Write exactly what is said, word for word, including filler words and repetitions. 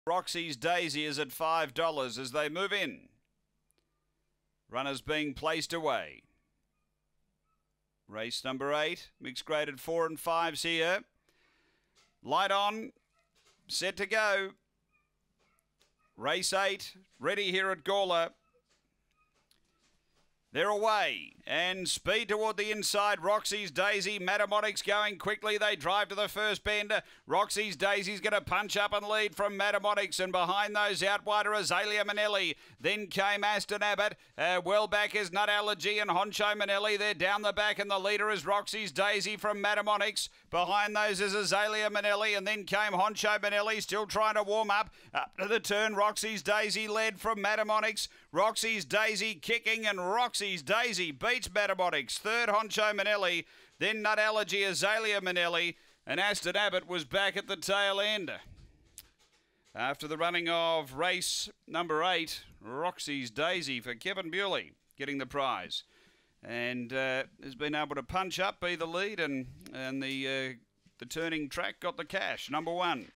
Roxy's Daisy is at five dollars as they move in. Runners being placed away. Race number eight, mixed graded four and fives here. Light on, set to go. Race eight, ready here at Gawler. They're away, and speed toward the inside. Roxy's Daisy, Matamonics going quickly. They drive to the first bend. Roxy's Daisy's going to punch up and lead from Matamonics, and behind those out wide are Azalea Manelli. Then came Aston Abbott. Uh, well back is Nut Allergy and Honcho Manelli. They're down the back, and the leader is Roxy's Daisy from Matamonics. Behind those is Azalea Manelli, and then came Honcho Manelli, still trying to warm up. Up to the turn, Roxy's Daisy led from Matamonics. Roxy's Daisy kicking, and Roxy's Daisy beats Matamonics. Third, Honcho Manelli. Then Nut Allergy, Azalea Manelli. And Aston Abbott was back at the tail end. After the running of race number eight, Roxy's Daisy for Kevin Bewley getting the prize. And uh, has been able to punch up, be the lead, and, and the, uh, the turning track got the cash. Number one.